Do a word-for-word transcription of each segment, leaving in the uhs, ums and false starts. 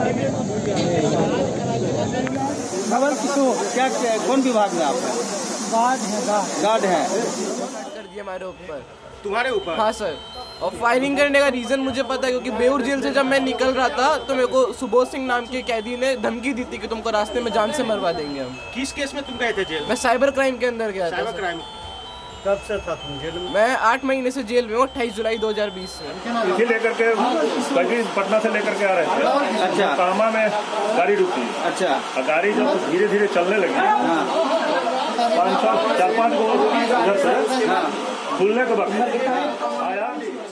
खबर किसको क्या, क्या कौन विभाग में आप हैं? गार्ड है। गार्ड है कर दिया हमारे ऊपर। तुम्हारे ऊपर? हाँ सर, और फायरिंग करने का रीजन मुझे पता है क्योंकि बेउर जेल से जब मैं निकल रहा था तो मेरे को सुबोध सिंह नाम के कैदी ने धमकी दी थी कि तुमको रास्ते में जान से मरवा देंगे हम। किस केस में तुम गए थे जेल? मैं साइबर क्राइम के अंदर गया था। साइबर क्राइम कब से था तुम जेल में? मैं आठ महीने से जेल में हूँ, अट्ठाईस जुलाई दो हजार बीस से। इसी लेकर के गाड़ी पटना से लेकर के आ रहे थे। अच्छा। कामा में गाड़ी रुकी। अच्छा। और गाड़ी जब धीरे धीरे चलने लगी, पाँच सौ चार पाँच गो इधर से खुलने के वक्त आया।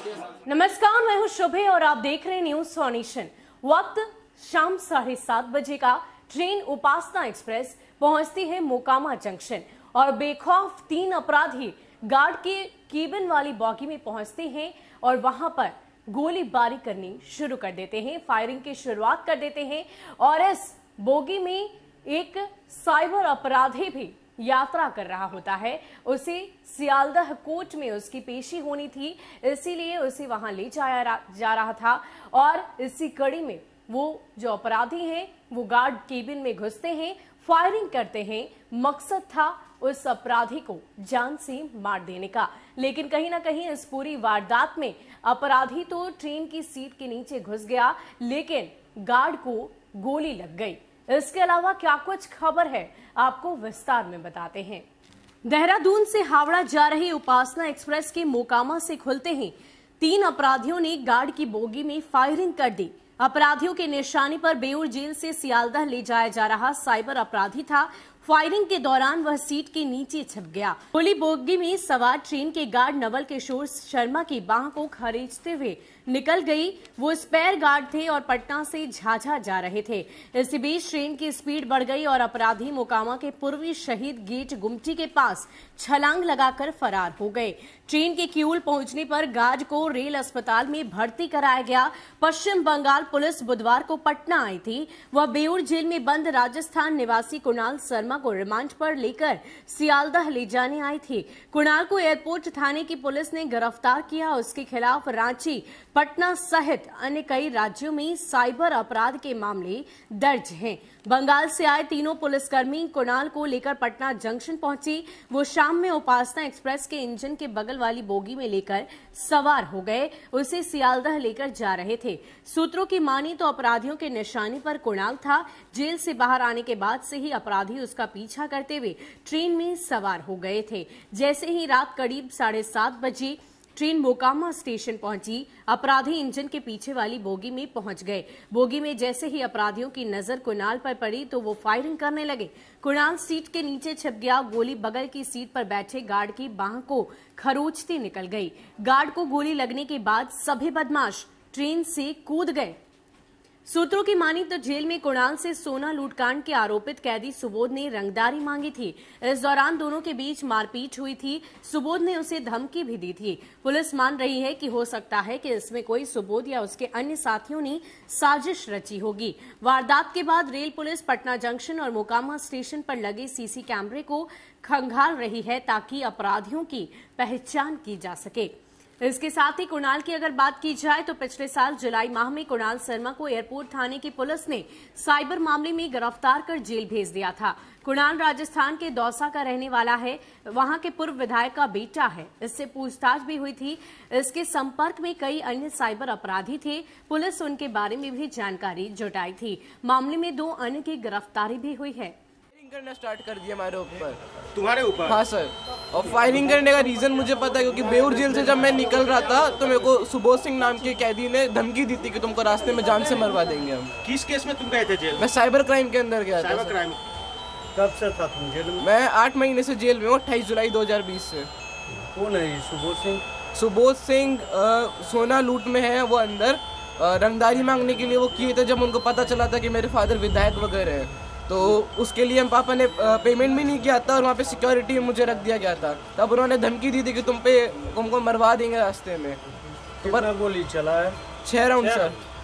नमस्कार, मैं हूं शुभे और आप देख रहे हैं न्यूज सोनेशन। वक्त शाम साढ़े सात बजे का। ट्रेन उपासना एक्सप्रेस पहुंचती है मोकामा जंक्शन और बेखौफ तीन अपराधी गार्ड के केबिन वाली बॉगी में पहुंचते हैं और वहां पर गोलीबारी करनी शुरू कर देते हैं, फायरिंग की शुरुआत कर देते हैं। और इस बोगी में एक साइबर अपराधी भी यात्रा कर रहा होता है। उसे सियालदह कोर्ट में उसकी पेशी होनी थी, इसीलिए उसे वहां ले जाया जा रहा था। और इसी कड़ी में वो जो अपराधी हैं वो गार्ड केबिन में घुसते हैं, फायरिंग करते हैं। मकसद था उस अपराधी को जान से मार देने का, लेकिन कहीं ना कहीं इस पूरी वारदात में अपराधी तो ट्रेन की सीट के नीचे घुस गया, लेकिन गार्ड को गोली लग गई। इसके अलावा क्या कुछ खबर है आपको विस्तार में बताते हैं। देहरादून से हावड़ा जा रही उपासना एक्सप्रेस के मोकामा से खुलते ही तीन अपराधियों ने गार्ड की बोगी में फायरिंग कर दी। अपराधियों के निशाने पर बेउर जेल से सियालदह ले जाया जा रहा साइबर अपराधी था। फायरिंग के दौरान वह सीट के नीचे छिप गया। गोली बोगी में सवार ट्रेन के गार्ड नवल किशोर शर्मा की बाह को खरींचते हुए निकल गई। वो स्पेयर गार्ड थे और पटना से झाझा जा रहे थे। इसी बीच ट्रेन की स्पीड बढ़ गई और अपराधी मोकामा के पूर्वी शहीद गेट गुमटी के पास छलांग लगाकर फरार हो गए। ट्रेन के क्यूल पहुंचने पर गार्ड को रेल अस्पताल में भर्ती कराया गया। पश्चिम बंगाल पुलिस बुधवार को पटना आई थी। वह बेउर जेल में बंद राजस्थान निवासी कुणाल शर्मा को रिमांड पर लेकर सियालदह ले जाने आई थी। कुणाल को एयरपोर्ट थाने की पुलिस ने गिरफ्तार किया। उसके खिलाफ रांची, पटना सहित अन्य कई राज्यों में साइबर अपराध के मामले दर्ज हैं। बंगाल से आए तीनों पुलिसकर्मी कुणाल को लेकर पटना जंक्शन पहुंची। वो शाम में उपासना एक्सप्रेस के इंजन के बगल वाली बोगी में लेकर सवार हो गए। उसे सियालदह लेकर जा रहे थे। सूत्रों की मानी तो अपराधियों के निशाने पर कुणाल था। जेल से बाहर आने के बाद से ही अपराधी उसका पीछा करते हुए ट्रेन में सवार हो गए थे। जैसे ही रात करीब साढ़े सात बजे ट्रेन मोकामा स्टेशन पहुंची, अपराधी इंजन के पीछे वाली बोगी में पहुंच गए। बोगी में जैसे ही अपराधियों की नजर कुणाल पर पड़ी तो वो फायरिंग करने लगे। कुणाल सीट के नीचे छिप गया। गोली बगल की सीट पर बैठे गार्ड की बाह को खरोंचती निकल गई। गार्ड को गोली लगने के बाद सभी बदमाश ट्रेन से कूद गए। सूत्रों की मानी तो जेल में कुणाल से सोना लूटकांड के आरोपित कैदी सुबोध ने रंगदारी मांगी थी। इस दौरान दोनों के बीच मारपीट हुई थी। सुबोध ने उसे धमकी भी दी थी। पुलिस मान रही है कि हो सकता है कि इसमें कोई सुबोध या उसके अन्य साथियों ने साजिश रची होगी। वारदात के बाद रेल पुलिस पटना जंक्शन और मोकामा स्टेशन पर लगे सीसी कैमरे को खंगाल रही है ताकि अपराधियों की पहचान की जा सके। इसके साथ ही कुणाल की अगर बात की जाए तो पिछले साल जुलाई माह में कुणाल शर्मा को एयरपोर्ट थाने की पुलिस ने साइबर मामले में गिरफ्तार कर जेल भेज दिया था। कुणाल राजस्थान के दौसा का रहने वाला है। वहां के पूर्व विधायक का बेटा है। इससे पूछताछ भी हुई थी। इसके संपर्क में कई अन्य साइबर अपराधी थे। पुलिस उनके बारे में भी जानकारी जुटाई थी। मामले में दो अन्य की गिरफ्तारी भी हुई है। करना स्टार्ट कर दिया हमारे ऊपर। तुम्हारे ऊपर? हाँ सर, और फायरिंग करने का रीजन मुझे पता है क्योंकि बेउर जेल से जब मैं निकल रहा था तो मेरे को सुबोध सिंह नाम के कैदी ने धमकी दी थी कि तुमको रास्ते में जान से मरवा देंगे हम। किस केस में तुम गए थे जेल? मैं साइबर क्राइम के अंदर गया था। साइबर क्राइम कब से था तुम जेल में? मैं आठ महीने से जेल में हूँ, अट्ठाईस जुलाई दो हजार बीस से। कौन है सुबोध सिंह? सुबोध सिंह सोना लूट में है। वो अंदर रंगदारी मांगने के लिए वो किए थे जब उनको पता चला था कि मेरे फादर विधायक वगैरह हैं, तो उसके लिए हम पापा ने पेमेंट भी नहीं किया था और वहाँ पे सिक्योरिटी में मुझे रख दिया गया था। तब उन्होंने धमकी दी थी कि तुम पे तुमको मरवा देंगे रास्ते में। तो कितना गोली चला है? छह राउंड सर।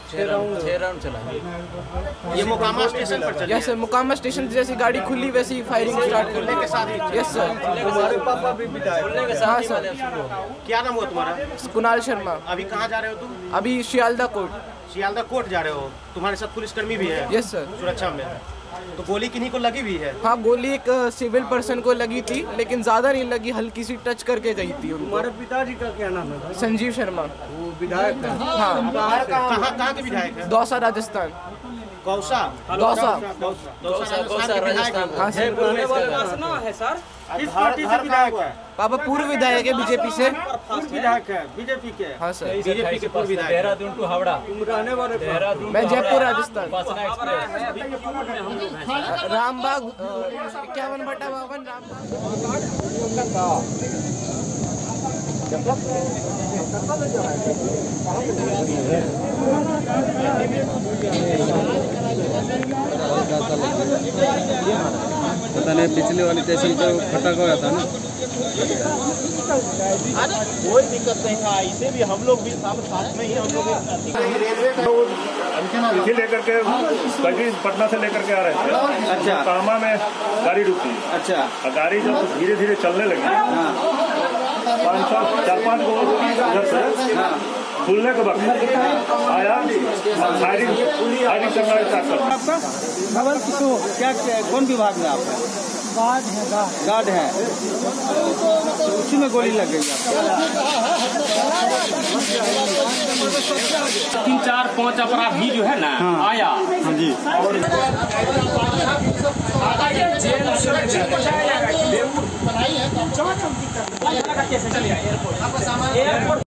छह राउंड छह राउंड चला है। ये मोकामा स्टेशन पर चली यस सर, मुकामा स्टेशन से जैसी गाड़ी खुली वैसे ही फायरिंग स्टार्ट कर के साथ ही। Yes sir. तुम्हारे पापा भी विधायक हैं। हाँ सर। क्या नाम हुआ तुम्हारा? कुणाल शर्मा। अभी कहाँ जा रहे हो तुम? अभी शियालदा कोर्ट। शियालदा कोर्ट जा रहे हो? तुम्हारे साथ पुलिसकर्मी भी है? Yes sir. सुरक्षा में। तो गोली किन्हीं को लगी भी है? हाँ, गोली एक सिविल पर्सन को लगी थी, लेकिन ज्यादा नहीं लगी, हल्की सी टच करके गई थी उनको। तुम्हारे पिताजी का क्या नाम है? संजीव शर्मा। वो विधायक है। हाँ। कहाँ कहाँ के विधायक है? दौसा राजस्थान। गौसा दौसा। दौसा राजस्थान। हाँ सर। किस पार्टी से विधायक है? पापा पूर्व विधायक है बीजेपी से। पूर्व विधायक है बीजेपी के? हाँ सर। बीजेपी के पूर्व विधायक। देहरादून टू हावड़ा। तुम रहने वाले कहाँ? मैं जयपुर राजस्थान। वासना एक्सप्रेस। रामबाग इक्यावन बटा बावन रामबाग। पता नहीं पिछले वाली स्टेशन पे फटक गया था ना। कोई दिक्कत नहीं है, इसे भी हम लोग भी साथ में ही हम लोग इसी लेकर के कभी पटना से लेकर के आ रहे थे। अच्छा। कामा में गाड़ी रुकी। अच्छा। और गाड़ी जब धीरे धीरे चलने लगी, पाँच सौ चार पाँच को उधर से खुलने के वक्त आया, फायरिंग फायरिंग करना स्टार्ट कर। आपका खबर तो क्या, क्या कौन विभाग में आप हैं? गार्ड है। गार्ड है। उसी में गोली लग गई आपको? तीन चार पाँच अपराधी जो है ना आया। हाँ जी। और